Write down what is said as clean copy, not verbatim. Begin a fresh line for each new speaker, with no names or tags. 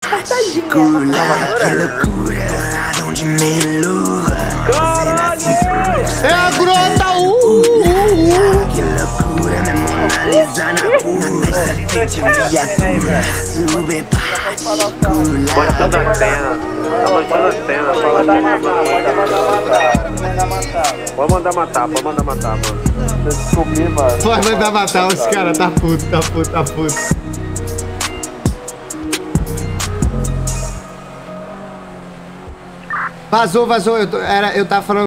É a grota!
Mostrando a cena. Tá mostrando a cena. Pode mandar matar, mano.
Descobri, mano.
Pode mandar matar os caras, tá puto. Vazou, eu tava falando.